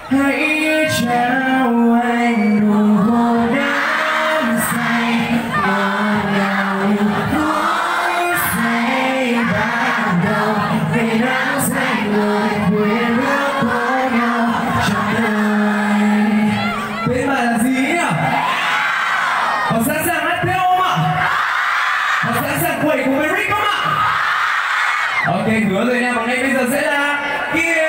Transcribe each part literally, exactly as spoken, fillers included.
hãy trao anh nụ hôn đắm say ngọt ngào như khói say ban đầu vì đã dành lời quyền ước của nhau trong đời. Tên bài là gì nhỉ? Có sẵn sàng hát theo không ạ? Có sẵn sàng quẩy cùng với Rick không ạ? Ok, hứa rồi nha, và ngay bây giờ sẽ là kia.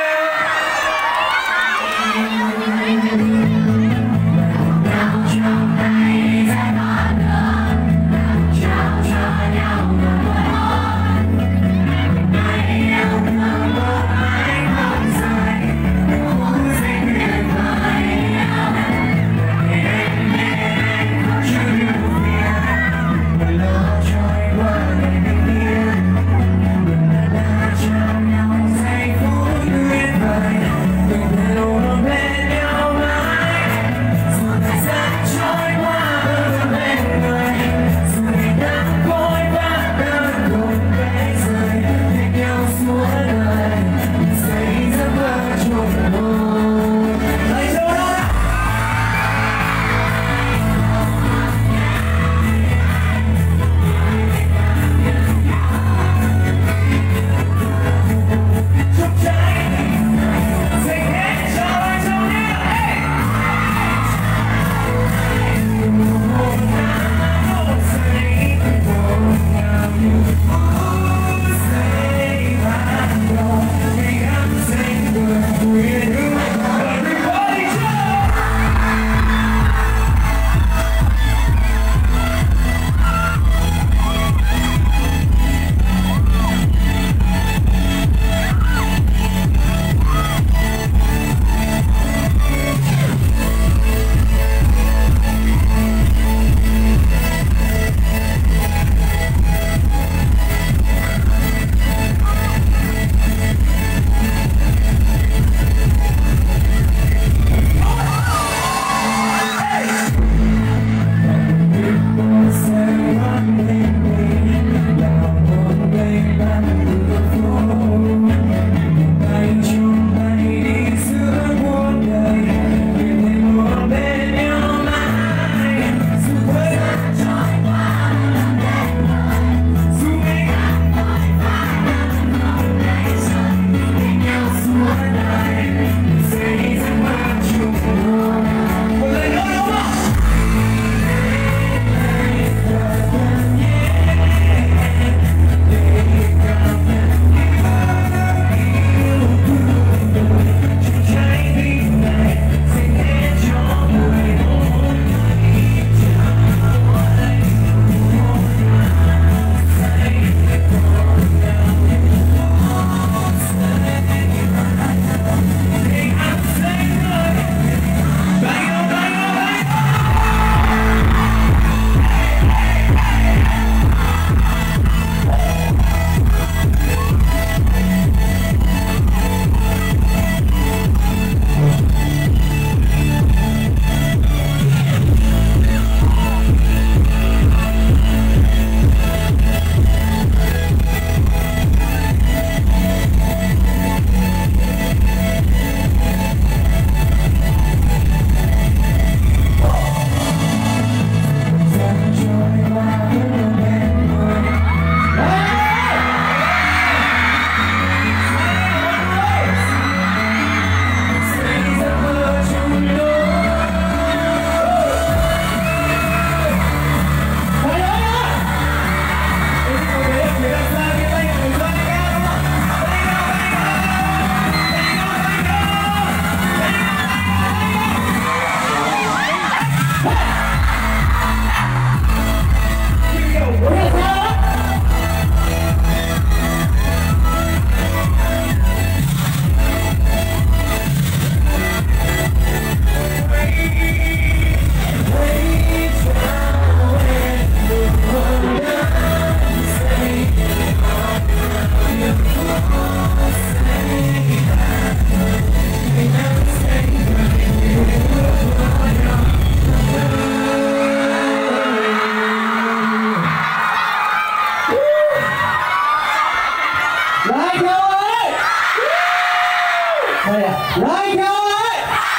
Lại theo ơi! Lại theo ơi!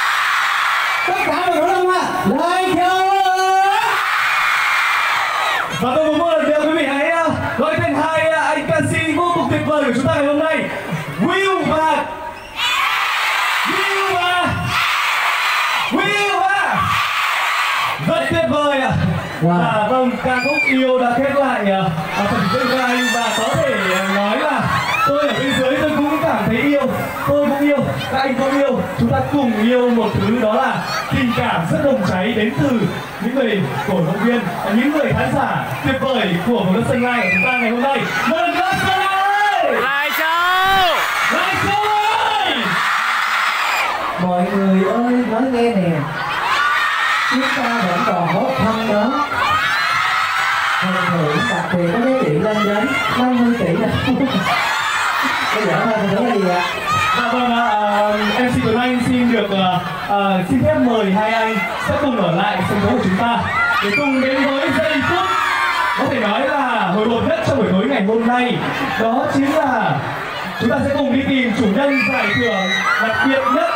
Wow. Và vâng, ca khúc Yêu đã khép lại uh, phần chơi gai và có thể uh, nói là tôi ở bên dưới tôi cũng cảm thấy yêu, tôi cũng yêu, các anh cũng yêu, chúng ta cùng yêu một thứ đó là tình cảm rất nồng cháy đến từ những người cổ động viên, những người khán giả tuyệt vời của một lớp Sơn Lai của chúng ta ngày hôm nay. Một lần nữa Sơn Lai! Lai Châu! Lai Châu ơi! Mọi người ơi, nói nghe nè, chúng ta vẫn còn hốt thăm đó. Phần thưởng đặc biệt có giá trị lên đến năm mươi tỷ đồng. Bây giờ thôi, phần thưởng là gì ạ? Dạ vâng ạ, uh, em xê Tuấn Anh xin được uh, uh, xin phép mời hai anh sẽ cùng ở lại sân khấu của chúng ta để cùng đến với giây phút có thể nói là hồi hộp nhất trong buổi tối ngày hôm nay. Đó chính là chúng ta sẽ cùng đi tìm chủ nhân giải thưởng đặc biệt nhất